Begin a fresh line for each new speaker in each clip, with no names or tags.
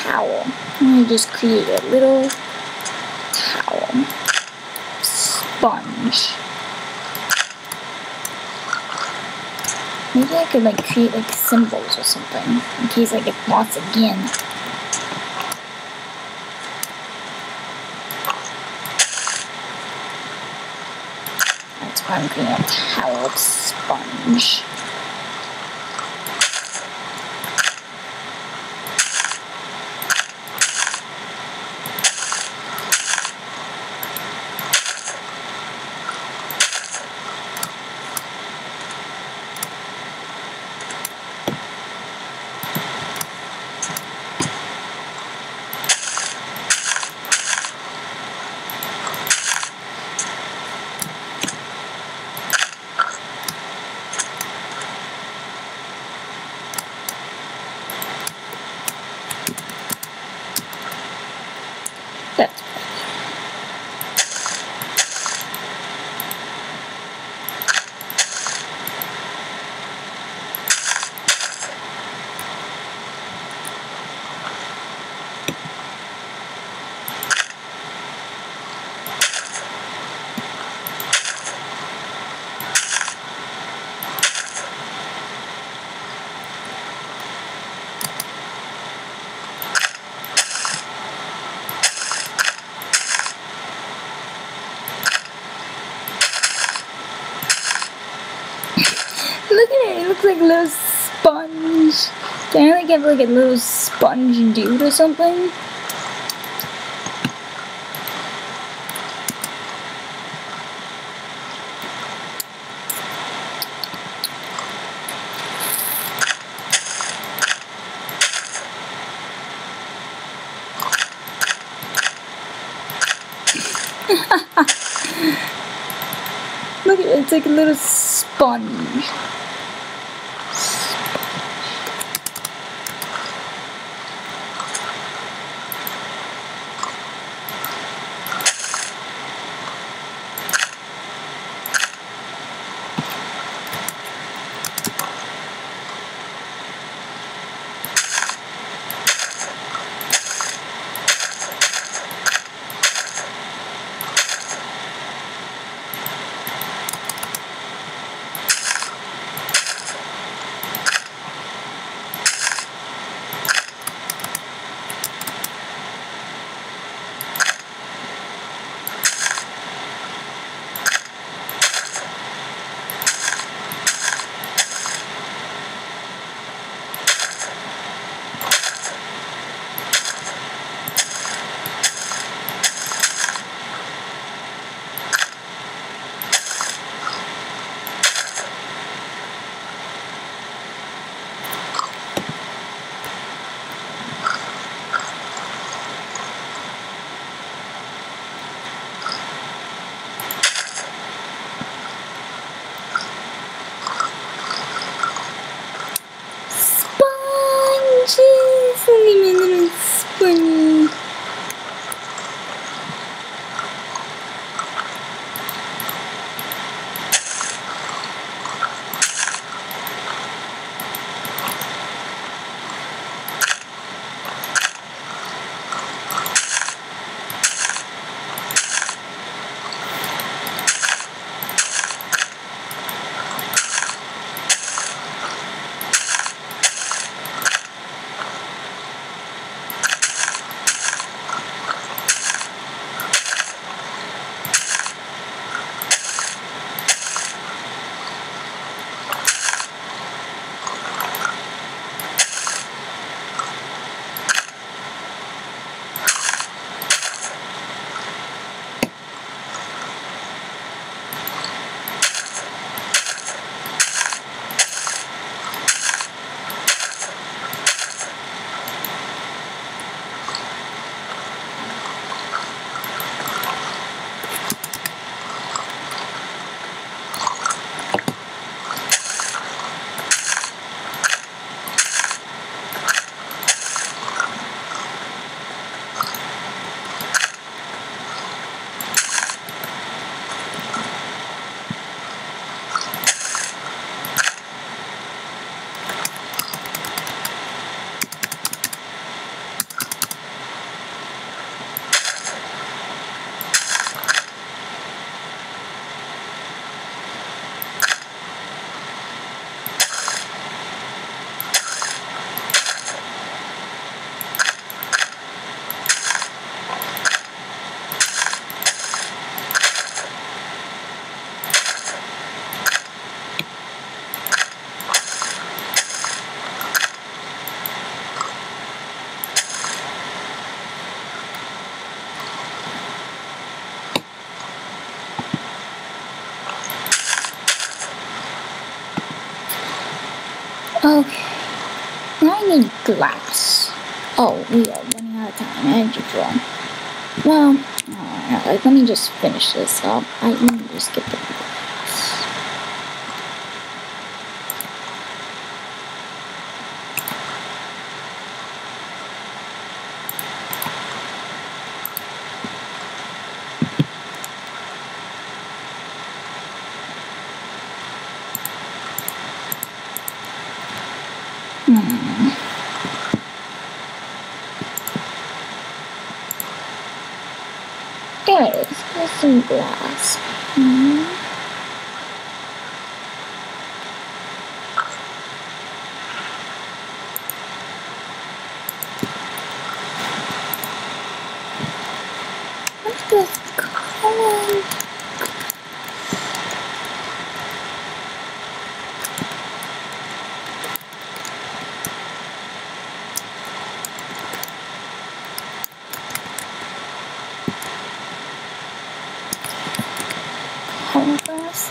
towel. I'm going to just create a little towel. Sponge. Maybe I could like create like symbols or something in case I get lost again. That's why I'm creating a towel of sponge. That's Look at it, it looks like a little sponge. Can I like have like a little sponge dude or something? Look at it, it's like a little sponge. Okay. Now I need glass. Oh, we are running out of time. Energy draw. Well, let me just finish this up. Let me just get the glass. There it is. There's some glass. What's this color? Contrast.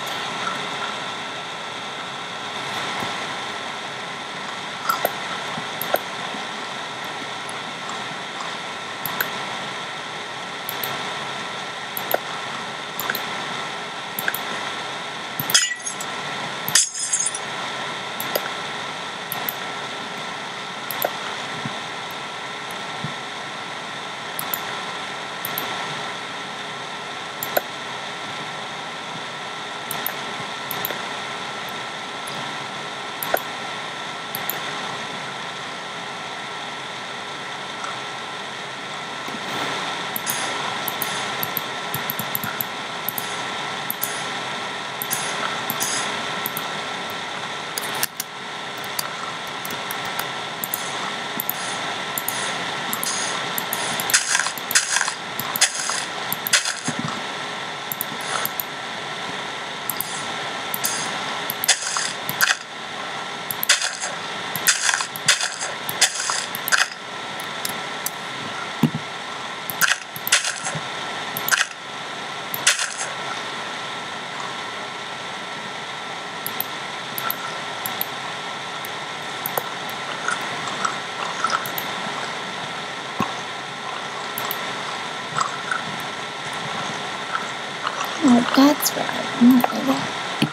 Oh, that's what I wanted.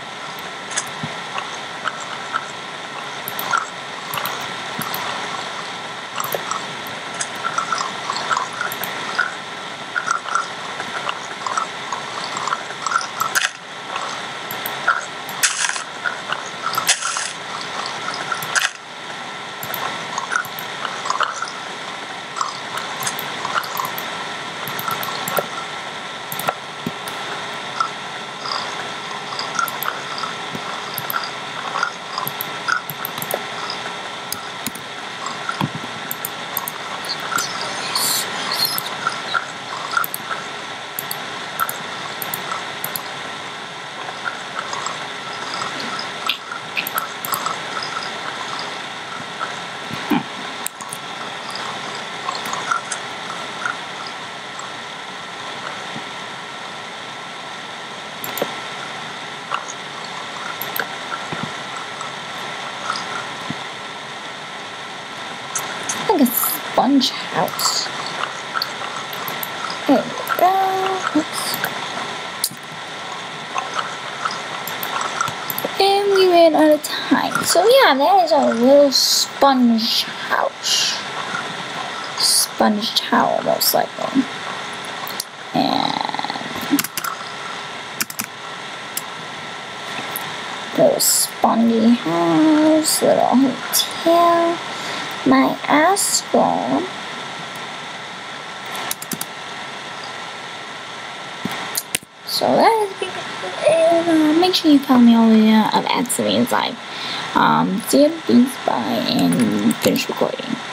Like a sponge house. There we go. Oops. And we ran out of time. So yeah, that is our little sponge house. Sponge tower, most likely. And little spongy house, little hotel. My asshole. So that is and make sure you follow me over here at Savannah's Live. See you, peace, bye, and finish recording.